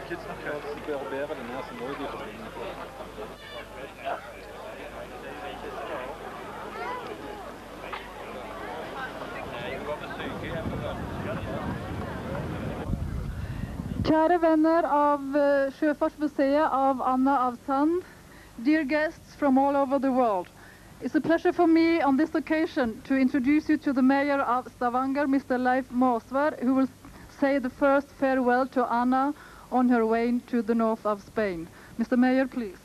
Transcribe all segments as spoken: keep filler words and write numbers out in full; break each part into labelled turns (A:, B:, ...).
A: Kjære venner av uh, Sjøfartsmuseet av Anna av Sand, dear guests from all over the world, it's a pleasure for me on this occasion to introduce you to the mayor of Stavanger, Mister Leif Måsvær, who will say the first farewell to Anna on her way to the north of Spain. Mister Mayor, please.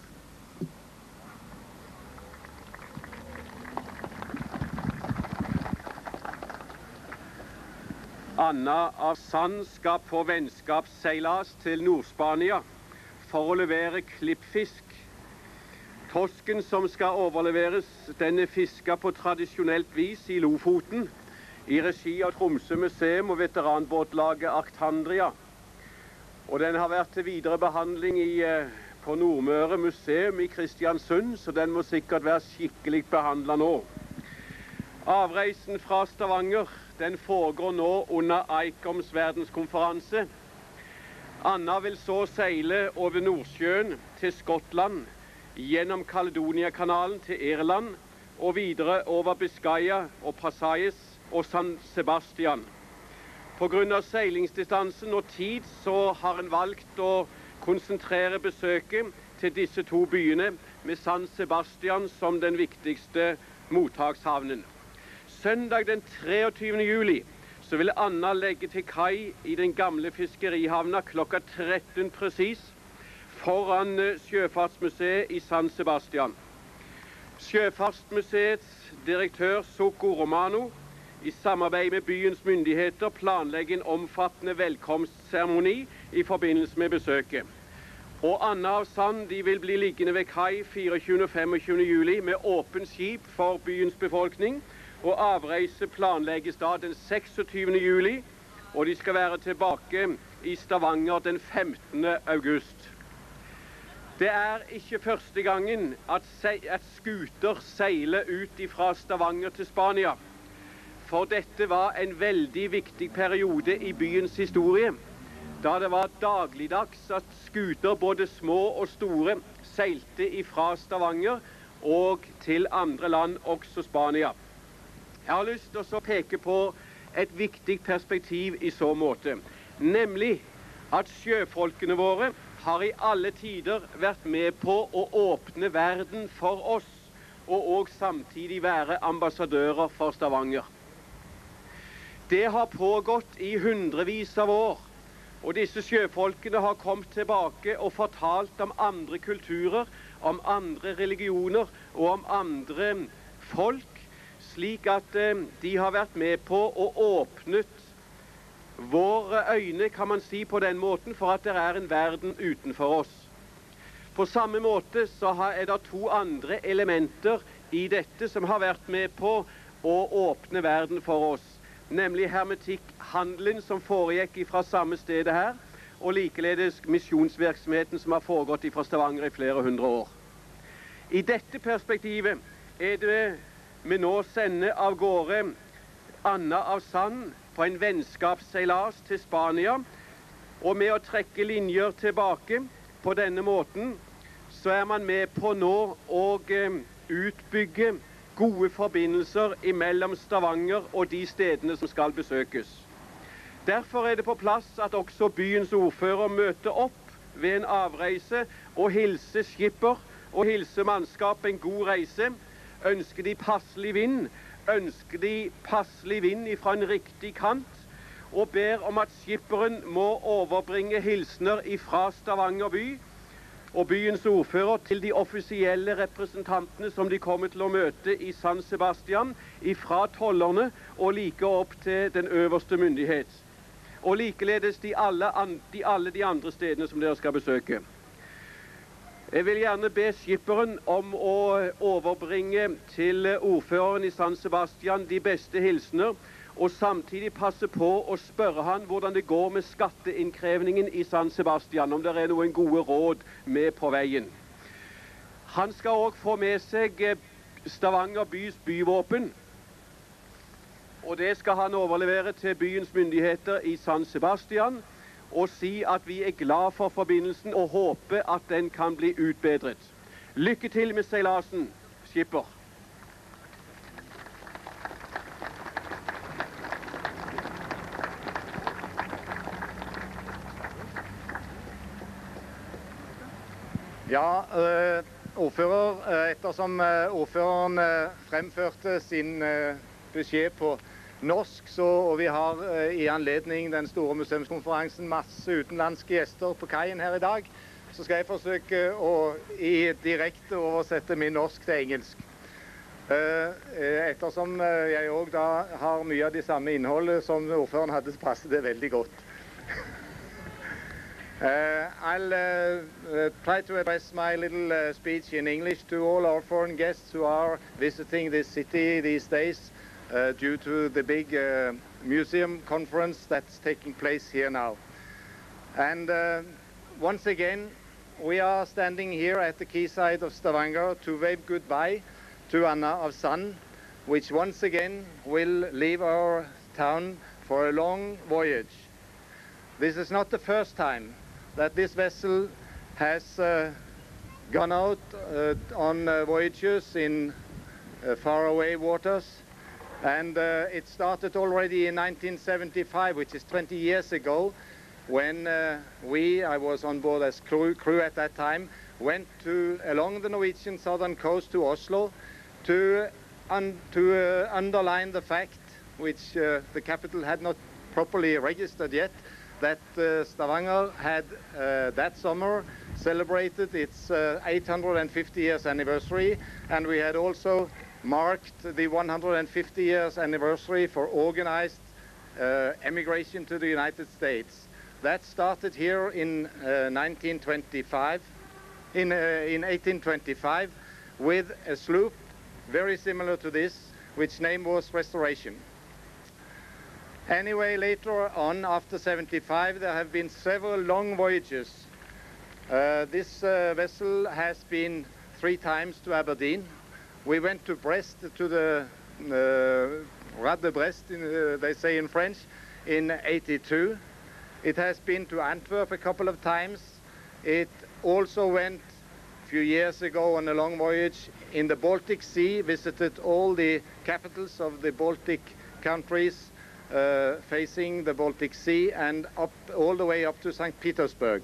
B: Anna av Sand skal på vennskapsseilas til Nord-Spania for å levere klippfisk. Tosken som skal overleveres, den er fisket på tradisjonelt vis i Lofoten, i regi av Tromsø museum og veteranbåtlaget Arctandria. Og den har vært til videre behandling i, på Nordmøre museum i Kristiansund, så den må sikkert være skikkelig behandlet nå. Avreisen fra Stavanger, den foregår nå under ICOMs verdenskonferanse. Anna vil så seile over Nordsjøen til Skottland, gjennom Caledoniakanalen til Irland, og videre over Biscaya og Passaies og San Sebastian. På grunn av seilingsdistansen og tid så har en valgt å konsentrere besøket til disse to byene, med San Sebastian som den viktigste mottakshavnen. Søndag den treogtyvende juli så vil Anna legge til kai i den gamle fiskerihavna klokka tretten presis foran Sjøfartsmuseet i San Sebastian. Sjøfartsmuseets direktør Soko Romano i samarbeid med byens myndigheter planlegger en omfattende velkomstseremoni i forbindelse med besøket. Og Anna av Sand de vil bli liggende ved kai fireogtyvende og femogtyvende juli med åpent skip for byens befolkning, og avreise planlegges da den seksogtyvende juli, og de skal være tilbake i Stavanger den femtende august. Det er ikke første gangen at, at skuter seiler ut fra Stavanger til Spania, for dette var en veldig viktig periode i byens historie, da det var dagligdags at skuter, både små og store, seilte fra Stavanger og til andre land, også Spania. Jeg har lyst til å peke på et viktig perspektiv i så måte, nemlig at sjøfolkene våre har i alle tider vært med på å åpne verden for oss, og også samtidig være ambassadører for Stavanger. Det har pågått i hundrevis av år, og disse sjøfolkene har kommet tilbake og fortalt om andre kulturer, om andre religioner og om andre folk, slik at eh, de har vært med på å åpnet våre øyne, kan man si på den måten, for at det er en verden utenfor oss. På samme måte så er det to andre elementer i dette som har vært med på å åpne verden for oss, nemlig hermetikkhandelen som foregikk fra samme stedet her, og likeledes misjonsvirksomheten som har foregått fra Stavanger i flere hundre år. I dette perspektivet er det vi nå sender av gårde Anna av Sand på en vennskapsseilas til Spania, og med å trekke linjer tilbake på denne måten, så er man med på nå å utbygge gode forbindelser mellom Stavanger og de stedene som skal besøkes. Derfor er det på plass at også byens ordfører møter opp ved en avreise og hilser skipper og hilser mannskap en god reise. Ønsker de passelig vind, ønsker de passelig vind fra en riktig kant, og ber om at skipperen må overbringe hilsener fra Stavanger by og byens ordfører til de offisielle representantene som de kommer til å møte i San Sebastian, fra tollerne og like opp til den øverste myndighet. Og likeledes de alle, de, alle de andre stedene som dere skal besøke. Jeg vil gjerne be skipperen om å overbringe til ordføreren i San Sebastian de beste hilsener, og samtidig passe på å spørre han hvordan det går med skatteinnkrevningen i San Sebastian, om det er noen gode råd med på veien. Han skal også få med seg Stavanger bys byvåpen, og det skal han overlevere til byens myndigheter i San Sebastian. og si at vi er glad for forbindelsen og håper at den kan bli utbedret. Lykke til med seilasen, skipper.
C: Ja, øh, ordfører, øh, ettersom øh, ordføreren øh, fremførte sin øh, beskjed på norsk, så, og vi har øh, i anledning den store museumskonferansen masse utenlandske gjester på kaien her i dag, så skal jeg forsøke å i direkte oversette min norsk til engelsk. Uh, ettersom uh, jeg også da har mye av de samme innholdet som ordføreren hadde, så passer det veldig godt. uh, I'll uh, uh, try to address my little uh, speech in English to all our foreign guests who are visiting this city these days uh, due to the big uh, museum conference that's taking place here now. And uh, once again, we are standing here at the quayside of Stavanger to wave goodbye to Anna of Sand, which once again will leave our town for a long voyage. This is not the first time that this vessel has uh, gone out uh, on uh, voyages in uh, faraway waters, and uh, it started already in nineteen seventy-five, which is twenty years ago, when uh, we, I was on board as crew, crew at that time, went to along the Norwegian southern coast to Oslo to, un, to uh, underline the fact, which uh, the capital had not properly registered yet, that uh, Stavanger had uh, that summer celebrated its uh, eight hundred fifty years anniversary, and we had also marked the one hundred fifty years anniversary for organized uh, emigration to the United States. That started here in uh, nineteen twenty-five, in, uh, in eighteen twenty-five, with a sloop very similar to this, which name was Restoration. Anyway, later on, after seventy-five, there have been several long voyages. Uh, this uh, vessel has been three times to Aberdeen. We went to Brest, to the uh, Rade de Brest, in, uh, they say in French, in eighty-two. It has been to Antwerp a couple of times. It also went a few years ago on a long voyage in the Baltic Sea, visited all the capitals of the Baltic countries uh, facing the Baltic Sea, and up all the way up to Saint Petersburg.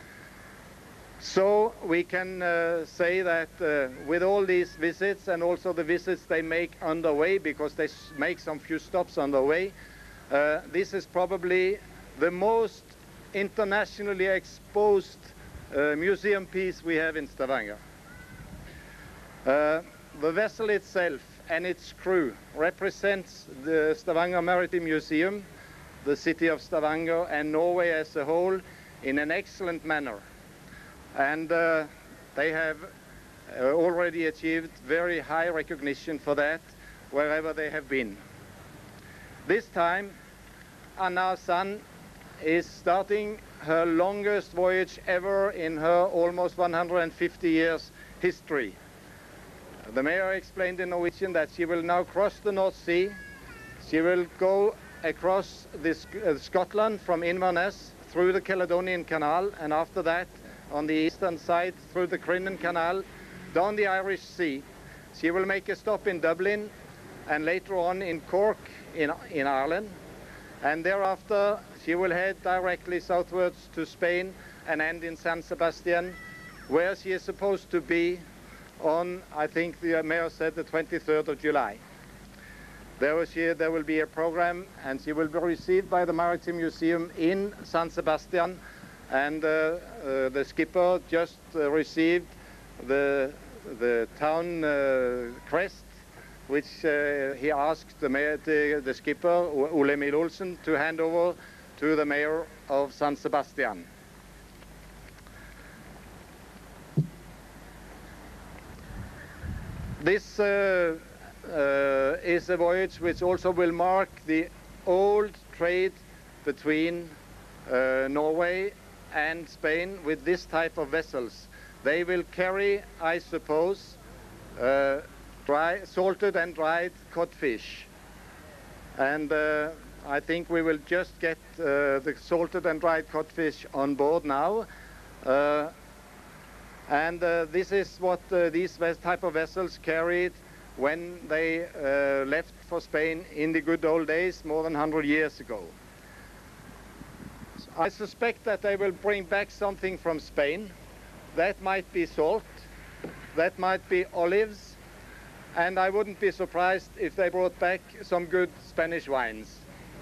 C: So we can uh, say that uh, with all these visits, and also the visits they make underway, because they make some few stops on the way, uh, this is probably the most internationally exposed uh, museum piece we have in Stavanger. Uh, the vessel itself and its crew represents the Stavanger Maritime Museum, the city of Stavanger, and Norway as a whole in an excellent manner. And uh, they have uh, already achieved very high recognition for that wherever they have been. This time, Anna of Sand is starting her longest voyage ever in her almost one hundred fifty years history. The mayor explained in Norwegian that she will now cross the North Sea. She will go across this, uh, Scotland from Inverness through the Caledonian Canal, and after that on the eastern side through the Crinan Canal down the Irish Sea. She will make a stop in Dublin and later on in Cork in, in Ireland, and thereafter she will head directly southwards to Spain and end in San Sebastian, where she is supposed to be on, I think the mayor said, the twenty-third of July. There, was she, there will be a program, and she will be received by the Maritime Museum in San Sebastian, and uh, uh, the skipper just uh, received the, the town uh, crest, which uh, he asked the, mayor, the, the skipper, Ole Emil Olsen, to hand over to the mayor of San Sebastian. This uh, uh, is a voyage which also will mark the old trade between uh, Norway and Spain with this type of vessels. They will carry, I suppose, uh, dry, salted and dried codfish. And uh, I think we will just get uh, the salted and dried codfish on board now. Uh, and uh, this is what uh, these type of vessels carried when they uh, left for Spain in the good old days, more than one hundred years ago. I suspect that they will bring back something from Spain. That might be salt, that might be olives, and I wouldn't be surprised if they brought back some good Spanish wines.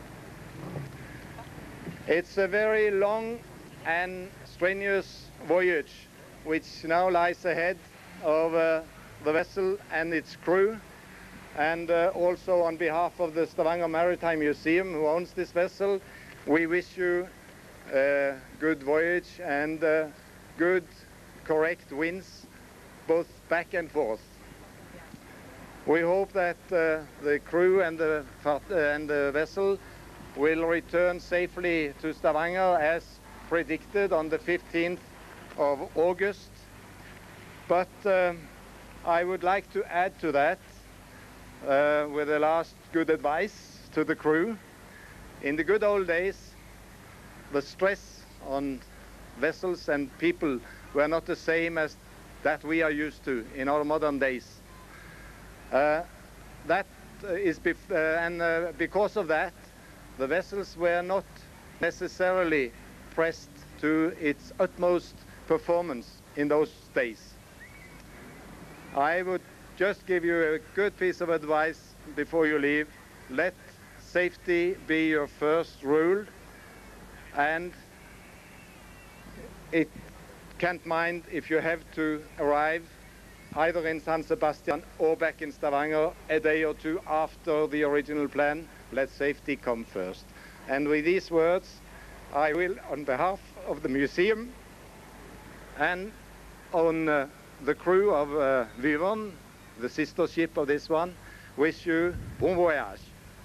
C: It's a very long and strenuous voyage which now lies ahead of uh, the vessel and its crew, and uh, also on behalf of the Stavanger Maritime Museum, who owns this vessel, we wish you a good voyage and uh, good, correct winds, both back and forth. We hope that uh, the crew and the, uh, and the vessel will return safely to Stavanger as predicted on the fifteenth of August. But um, I would like to add to that uh, with the last good advice to the crew. In the good old days, the stress on vessels and people were not the same as that we are used to in our modern days. Uh, that is bef uh, and uh, because of that, the vessels were not necessarily pressed to its utmost performance in those days. I would just give you a good piece of advice before you leave. Let safety be your first rule, and it can't mind if you have to arrive either in San Sebastian or back in Stavanger a day or two after the original plan. Let safety come first. And with these words, I will, on behalf of the museum and on uh, the crew of uh, Vyvern, the sister ship of this one, wish you bon voyage.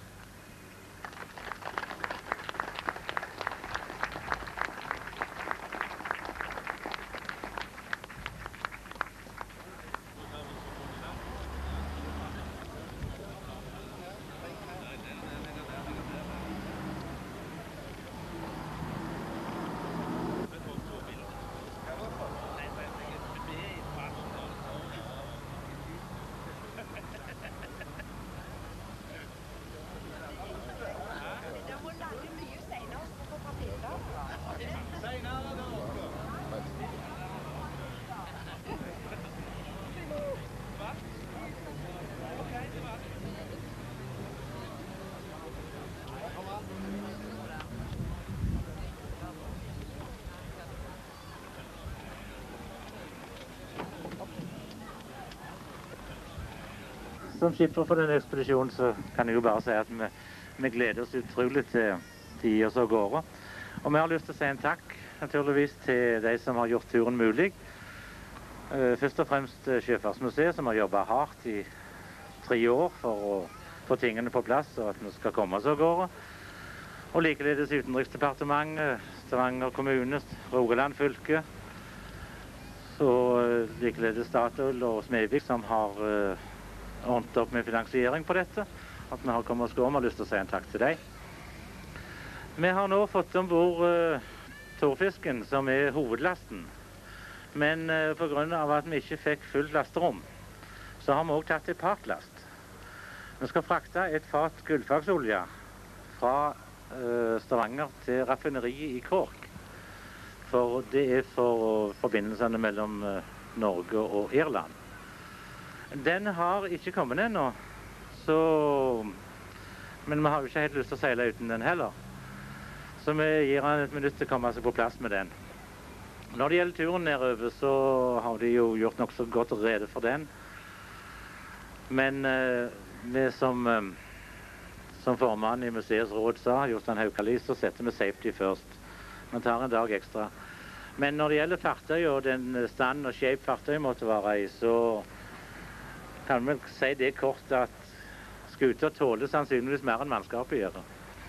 D: Som skipper for denne ekspedisjonen så kan jeg jo bare si at vi, vi gleder oss utrolig til de gir oss av gårde. Og vi har lyst til å si en takk naturligvis til de som har gjort turen mulig. Først og fremst Sjøfartsmuseet, som har jobbet hardt i tre år for å få tingene på plass og at vi skal komme oss av gårde. Og likeledes Utenriksdepartementet, Stavanger kommune, Rogaland fylke, og likeledes Statoil og Smedvik som har ordnet opp med finansiering på dette, at vi har kommet oss gå. Vi har lyst til å si en takk til deg. Vi har nå fått ombord uh, torfisken, som er hovedlasten. Men uh, på grunn av at vi ikke fikk fullt lasterom, så har vi også tatt et parklast. Vi skal frakte et fat gullfaksolje fra uh, Stavanger til raffineriet i Cork. For det er for forbindelsene mellom uh, Norge og Irland. Den har ikke kommet ennå, så... men vi har jo ikke helt lyst til å seile uten den heller. Så vi gir han et minutt til å komme seg på plass med den. Når det gjelder turen nedover, så har de jo gjort nok så godt rede for den. Men eh, vi som, eh, som formann i museets råd sa, Jostein Haukali, så setter vi safety først. Man tar en dag ekstra. Men når det gjelder fartøy og den stand og shape fartøy måtte være i, så kan vi si det kort at skuter tåler sannsynligvis mer enn mannskapet gjør.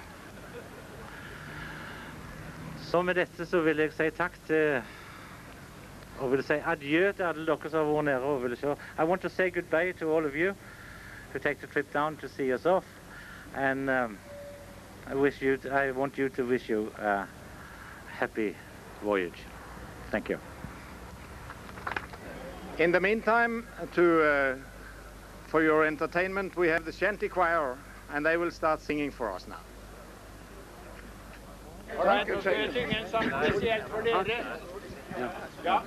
D: Så med dette så vil jeg si takk til, og vil si adjø til alle dere som har vært nede og vil se. I want to say goodbye to all of you who take the trip down to see us off. And um, I wish you, to, I want you to wish you a happy voyage. Thank you.
C: In the meantime, to, uh, for your entertainment, we have the shanty choir, and they will start singing for us now.
B: All right, nå skal vi synge en sang spesielt for dere. Ja.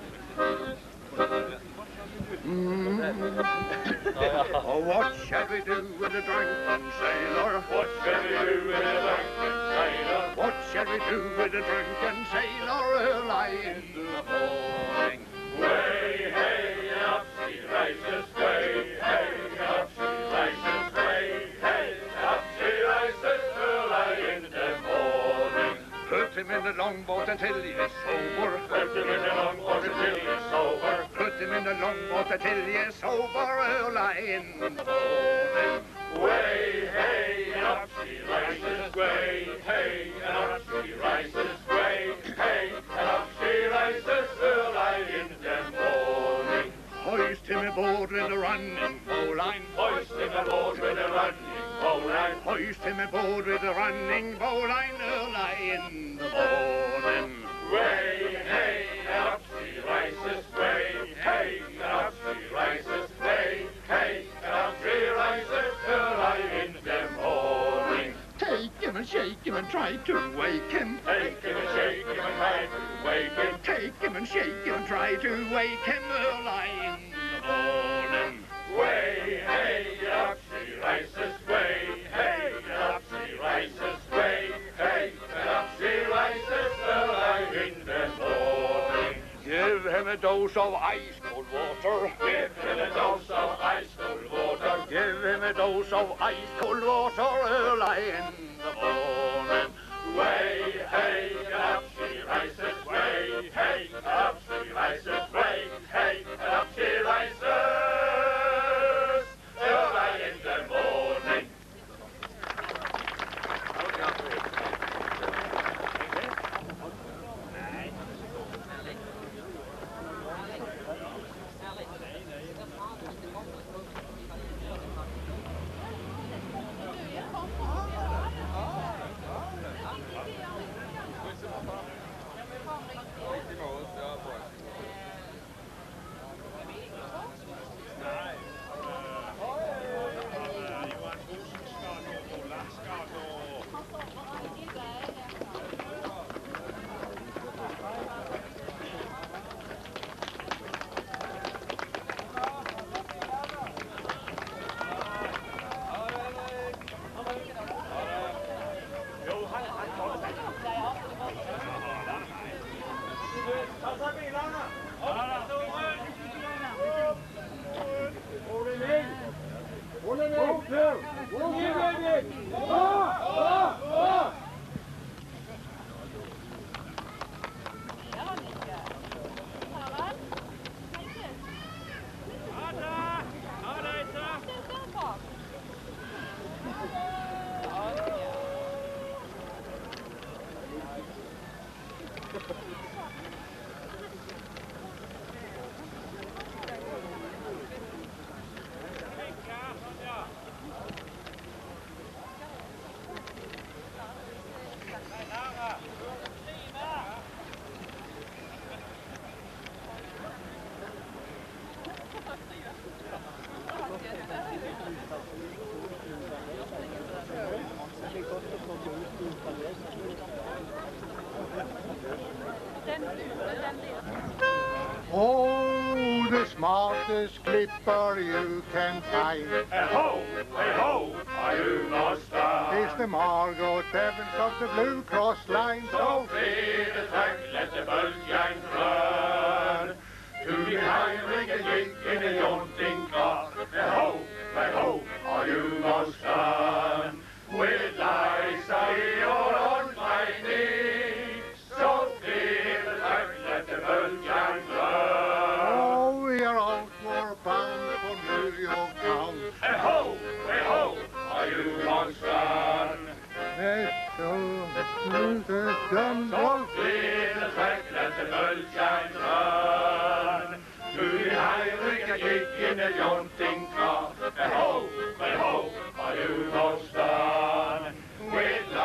C: Oh, what shall we do with a drunken sailor?
B: What shall we do with a drunken sailor?
C: What shall we do with a drunken sailor early in the morning?
B: Way, hey, up she rises, way, hey, up she rises, way, hey, up she rises early in the morning.
C: Put him in the longboat until he is sober.
B: Put him in the longboat until he is sober.
C: Put him in the longboat until he is sober early in the morning.
B: Way, hey, up she rises, way, hey, and up she rises, way, hey, and up she rises early in the morning.
C: Hoist him aboard with a running bowline.
B: Hoist him aboard with a running bowline.
C: Hoist him aboard with a running bowline early in the morning.
B: Way, hey, and up she rises, way, hey, and up she rises, way, hey, and up she rises early in the morning.
C: Take him and shake him and try to wake him.
B: Take him and shake him and try to wake him.
C: Take him and shake him and try to wake him early in the morning.
B: Way, hey, up she rises, way, hey, up she rises, way, hey, and up she rises early in the morning.
C: Give him a dose of ice cold water.
B: Give him a dose of ice cold water.
C: Give him a dose of ice cold water early in the morning.
B: Way, hey, up she rises, way, hey, up she rises, way, hey, up she rises early in the morning.
C: Oh, the smartest clipper you can find.
B: Hey ho, hey ho, are you lost?
C: Is the Margot Evans of the Blue Cross line.
B: So clear the track, let the boat gang run. To be hiring a gig in a jaunting car. Hey ho, hey ho, are you lost? With Liza you're on my knee. So clear the track, let the boat gang run.
C: Oh, we are outward bound for New York town.
B: Hey ho, hey ho, are you lost?
C: Let's go to the sun.
B: So clear the track, let the boat gang run. To be hiring a gig in a jaunting car. Hey ho, hey ho, are you lost? With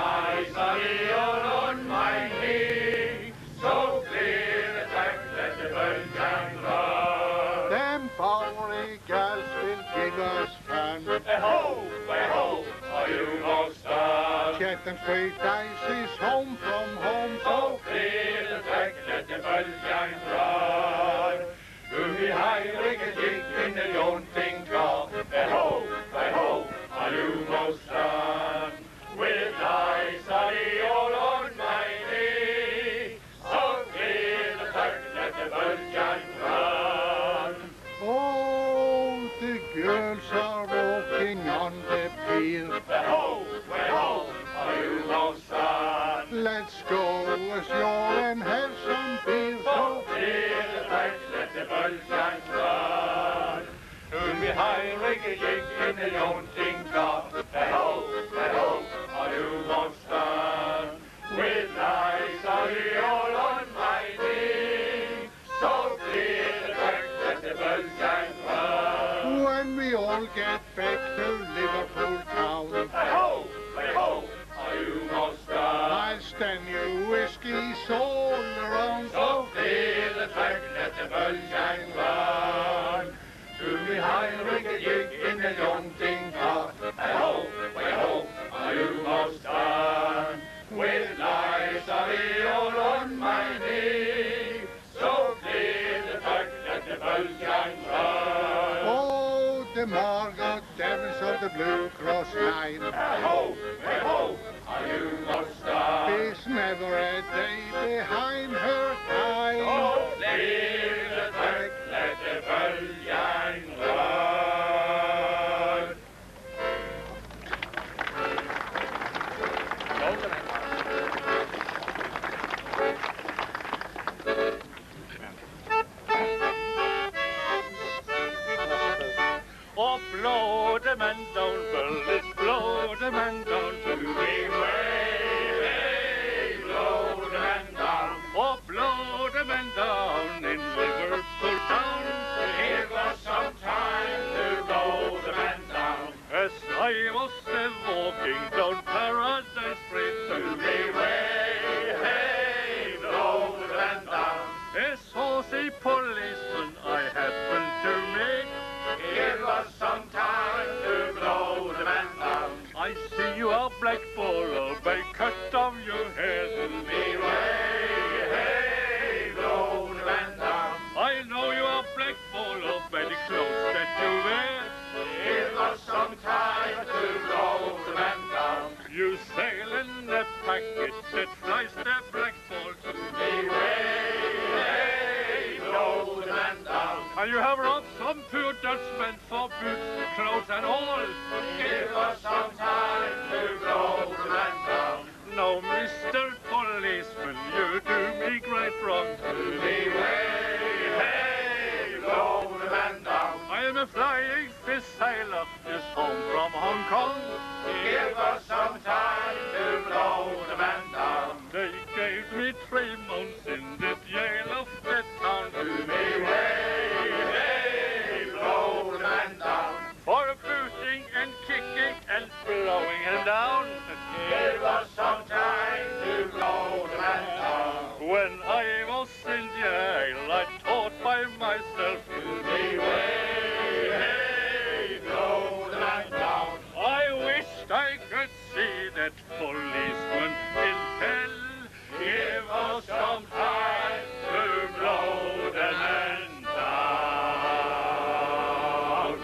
E: straight ice is home from home.
F: Så fler det trekk til bølgen drar. Um i heilige kikken er jonting klar. Hey-ho, hey-ho, are you most done? With ice are the all on my knee. Så fler det trekk til bølgen drar.
E: Oh, the girls are walking on the pier.
F: Hey-ho, hey-ho, are you most done?
E: Let's go ashore and have some beer.
F: Så fler det trekk til bølgen drar. Um i heilige kikken er jonting klar. Hey-ho, hey-ho, are you most done? With ice are the all on my knee. Så fler det trekk til bølgen drar.
E: When we all get back to Liverpool town,
F: Hey-ho, hey-ho, are you most done?
E: I'll stand you whiskies all around.
F: Så fler det trekk til bølgen drar. Um i heilige kikken er jonting klar. Hey-ho, hey-ho, are you most done? With lies are the all on my knee. Så fler det trekk til bølgen drar.
E: Oh, the Margot Devils of the Blue Cross Line.
F: Hey-ho, hey-ho, are you most done?
E: There's never a day behind her time.
F: Så fler det trekk til bølgen drar.
D: Og blow the man down, bullet, blow the man down to
F: We way, hey, blow the man down.
D: Oh, blow the man down in Liverpool town.
F: It was some time to blow the man down.
D: As I was uh, walking down Paradise Street to
F: We way, hey, blow the man down.
D: a saucy policeman I happened to meet.
F: It was some time to blow the man down.
D: I see you are black ball, by cut off your head.
F: We way, hey, blow the man down.
D: I know you are black ball, by the clothes that you wear.
F: It was some time to blow the man down.
D: You sail in a packet that flies the black ball to
F: We way, hey, blow the man down.
D: and you have robbed some poor Dutchman for boots, clothes and all.
F: It was some time to blow the man down.
D: No, Mister Policeman, you do me great wrong.
F: We way, hey, blow the man down.
D: I am a flying fish sailor, just home from Hong Kong.
F: It was some time to blow the man down.
D: They gave me three months in the jail of the town.
F: We way, hey, blow the man down.
D: For booting and kicking and blowing him down.
F: It was some time to blow the man down.
D: When I was in jail, I thought by myself,
F: We way, hey, blow the man down.
D: I wished I could see that policeman in hell.
F: It was some time to blow the man down.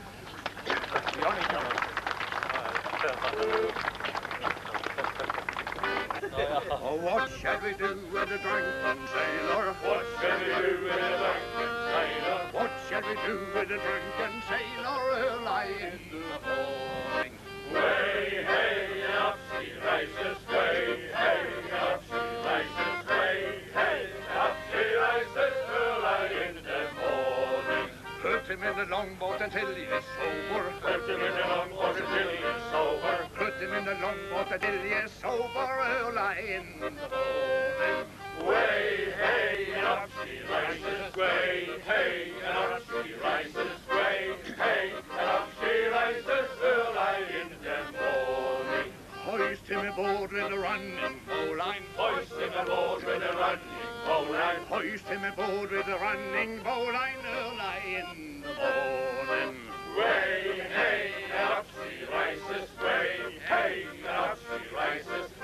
E: Oh, what shall we do with a drunken sailor?
F: What shall we do with a drunken sailor?
E: What shall we do with a drunken sailor early in the morning?
F: Way, hey, and up she races, way, hey, and up she races, way, hey, and up she races early in the morning.
E: Put him in the longboat until he is sober.
F: Put him in the longboat until he is sober.
E: Put him in the longboat until he is sober early in the morning.
F: Way, hey, and up she races, way, hey, and up she races, way, hey, and up she races early in the morning.
E: Hoist him aboard with a running bowline.
F: Hoist him aboard with a running bowline.
E: Hoist him aboard with a running bowline early in the morning.
F: Way, hey, and up she races, way, hey, and up she races,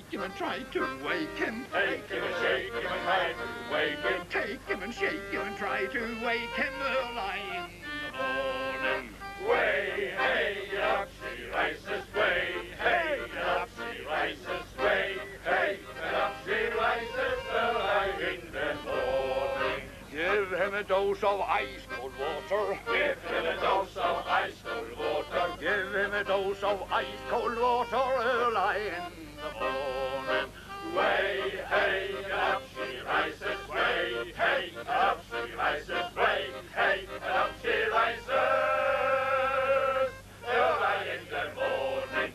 E: him and try to wake him.
F: Take him and shake him and try to wake him.
E: Take him and shake him and try to wake him early in the morning.
F: Way, hey, up she rises, way, hey, up she rises, way, hey, and up she rises early in the morning.
E: Give him a dose of ice cold water.
F: Give him a dose of ice cold water.
E: Give him a dose of ice cold water early in the morning.
F: Way, hey, up she rises, way, hey, up she rises, way, hey, and up she rises early in the morning.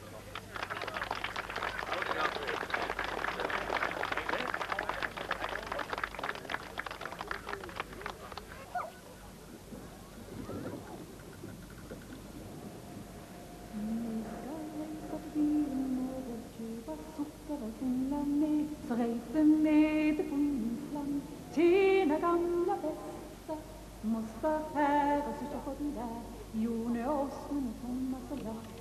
G: Så reiste med til Bohuslän, tjena gamla bästa, måste här och sitta på den där, Jone Åsmund och Thomas och jag.